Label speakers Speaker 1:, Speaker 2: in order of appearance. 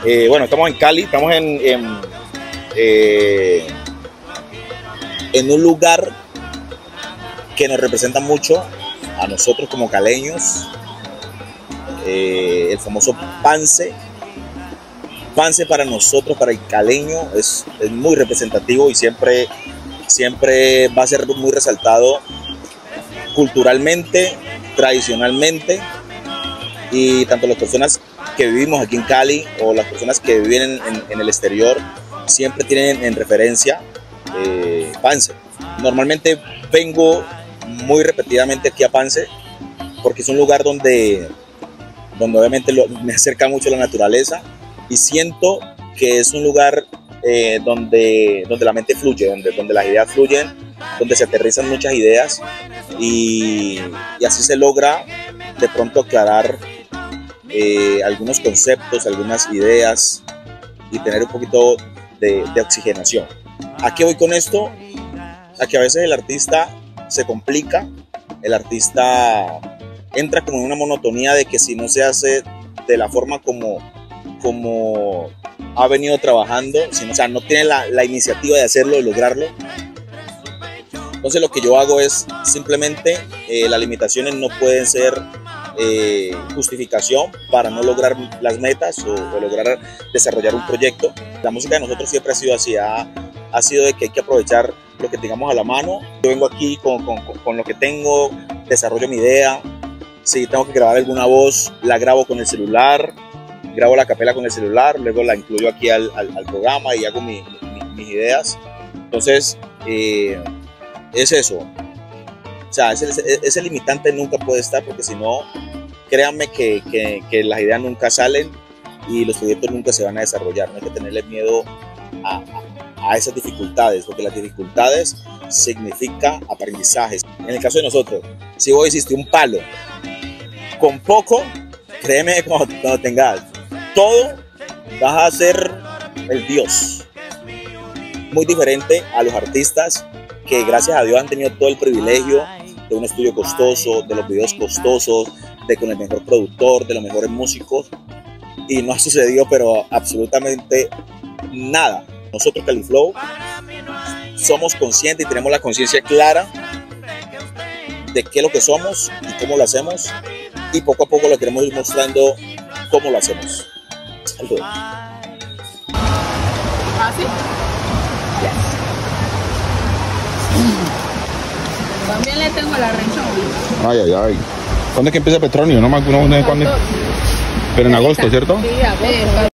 Speaker 1: Bueno, estamos en Cali, estamos en un lugar que nos representa mucho a nosotros como caleños, el famoso Pance. Pance para nosotros, para el caleño, es muy representativo y siempre va a ser muy resaltado culturalmente, tradicionalmente, y tanto las personas que vivimos aquí en Cali o las personas que viven en el exterior siempre tienen en referencia Pance. Normalmente vengo muy repetidamente aquí a Pance porque es un lugar donde obviamente me acerca mucho la naturaleza y siento que es un lugar donde la mente fluye, donde las ideas fluyen, donde se aterrizan muchas ideas y así se logra de pronto aclarar algunos conceptos, algunas ideas y tener un poquito de oxigenación. ¿A qué voy con esto? A que a veces el artista se complica, el artista entra como en una monotonía de que si no se hace de la forma como ha venido trabajando, o sea, no tiene la iniciativa de hacerlo, de lograrlo. Entonces lo que yo hago es simplemente, las limitaciones no pueden ser justificación para no lograr las metas o lograr desarrollar un proyecto. La música de nosotros siempre ha sido así, ha sido de que hay que aprovechar lo que tengamos a la mano. Yo vengo aquí con lo que tengo, desarrollo mi idea. Si tengo que grabar alguna voz, la grabo con el celular, grabo la capela con el celular, luego la incluyo aquí al programa y hago mis ideas. Entonces, es eso. O sea, ese limitante nunca puede estar porque si no, créanme que las ideas nunca salen y los proyectos nunca se van a desarrollar. No hay que tenerle miedo a esas dificultades, porque las dificultades significan aprendizajes. En el caso de nosotros, si vos hiciste un palo con poco, créeme que cuando tengas todo, vas a ser el Dios. Muy diferente a los artistas que gracias a Dios han tenido todo el privilegio de un estudio costoso, de los videos costosos, de con el mejor productor, de los mejores músicos, y no ha sucedido pero absolutamente nada. Nosotros Califlow somos conscientes y tenemos la conciencia clara de qué es lo que somos y cómo lo hacemos, y poco a poco lo queremos ir mostrando cómo lo hacemos. Saludos.
Speaker 2: ¿Ah, sí? Yes. También le tengo la renchón.
Speaker 3: Ay. ¿Cuándo es que empieza Petronio? No me acuerdo cuándo. Pero en agosto, ¿cierto?
Speaker 2: Sí, agosto.